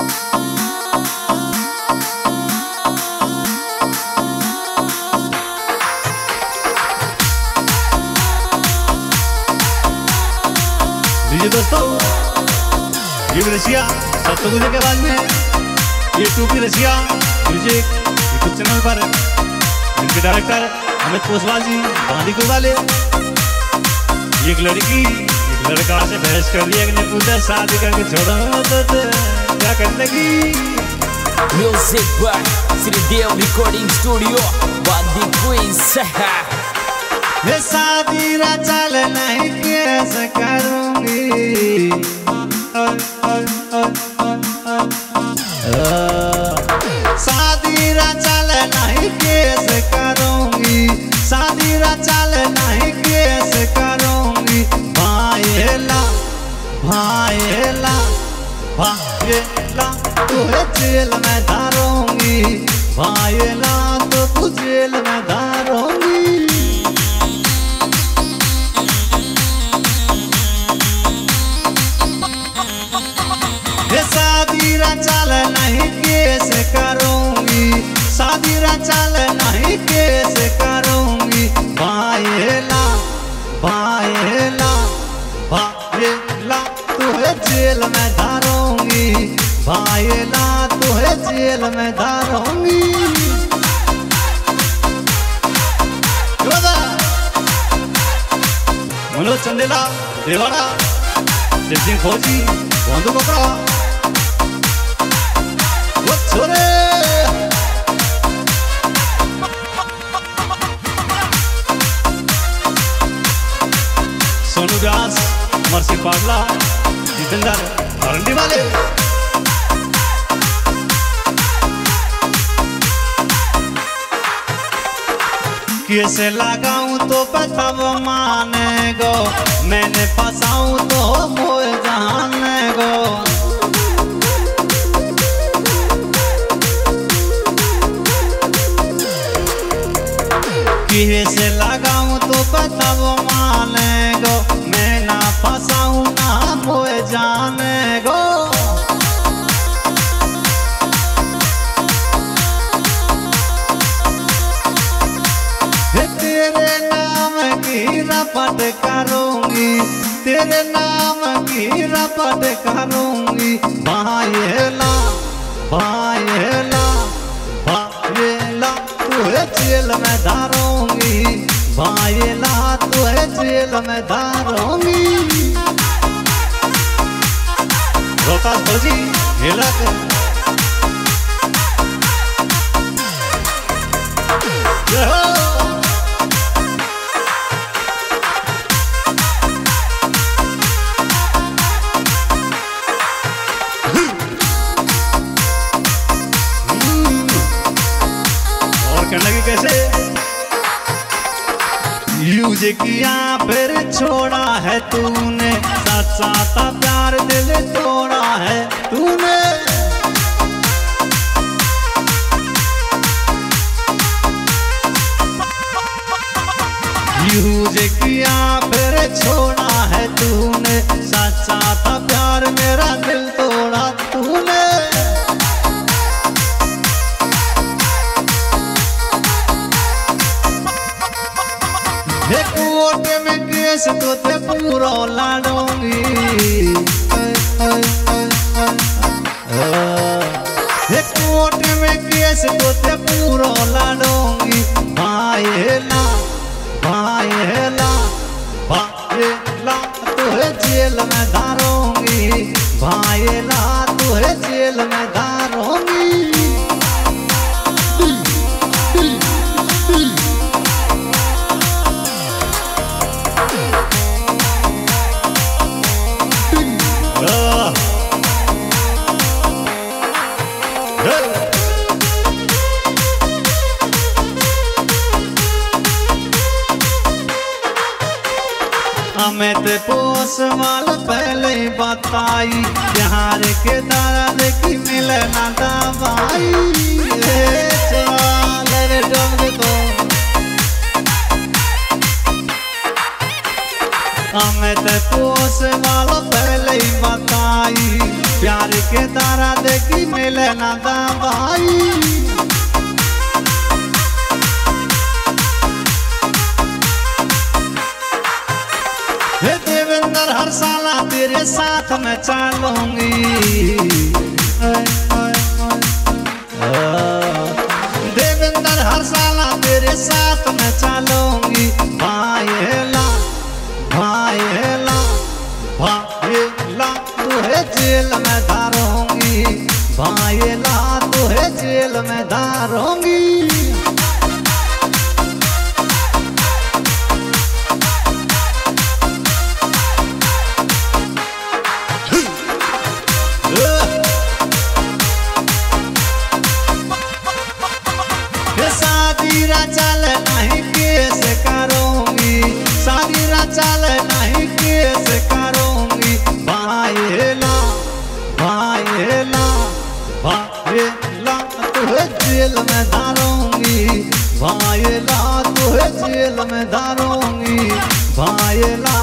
जी दोस्तों, ये रसिया सप्तगुजे के बाद में ये टूपी रसिया म्यूजिक यूट्यूब चैनल पर इनके डायरेक्टर अमित पोसवाल जी बांदीपुर वाले। एक लड़की एक लड़का से बहस कर रही है कि पूछा शादी करके छोड़ो तो क्या करने की। Music by Shridev recording studio Bandipur शहर। ये शादी ना चल नहीं कैसे करूंगी, शादी ना चल नहीं कैसे करूंगी, शादी ना चल नहीं कैसे करूंगी। भाईला भाईला भाईला तुझे जेल में धारूंगी, भाईला तो तू जेल में धारूंगी। शादी ना चल नहीं कैसे करूंगी, शादी ना चल नहीं कैसे करूंगी। भाईला भाईला भाईला तुझे जेल में धारूंगी, भाईला तुझे जेल में धारूंगी। मनोज चंदेला देवाड़ा सिंह फौजी बंधु कपड़ा छोरे सोनू व्यास मर्सी पागला जितेंद्र अरंडी वाले। कैसे लगाऊं तो बताओ माने गो, मैंने फंसाऊं तो मोए जाने गो। कैसे लगाऊं तो बताओ माने गो, मैं ना फंसाऊं ना मोए जाने गो। तेरे नाम की रपट करूंगी, तेरे नाम की रपट करूंगी। भाईला भाईला भाईला तुझे जेल में धारूंगी, भाईला तुझे जेल में धारूंगी। रोहतास फौजी हिलक लगी कैसे यूज किया फिर छोड़ा है तूने, सच्चा था प्यार दिल तोड़ा है तूने। यूज किया फिर छोड़ा है तूने, सच्चा था प्यार मेरा दिल तोड़ा तूने। कोर्ट में केस तो ते पूरा लड़ूंगी, कोर्ट में केस तो ते पूरा लड़ूंगी। भाईला भाईला भाईला तुझे जेल में धारूंगी, भाईला तुझे जेल में धारूंगी। हमें तो पोसवाल पहले ही बताई, बिहार के दर्द की मिले ना दवाई। हमें तो पोसवाल पहले ही बताई, प्यार के तारा देखी मिले ना दवाई। हे देवेंद्र हर साला तेरे साथ में चलूंगी। देवेंद्र हर साला तेरे साथ में चलूंगी। भाईला भाईला भाईला तुहे जेल में धारूंगी। भाईला तुहे जेल में धारूंगी। शादी चल नहीं केस करूंगी। शादी चल नहीं केस करूंगी। भाईला भाईला भाईला तुहे जेल में धारूंगी। भाईला तुहे जेल में धारूंगी। भाईला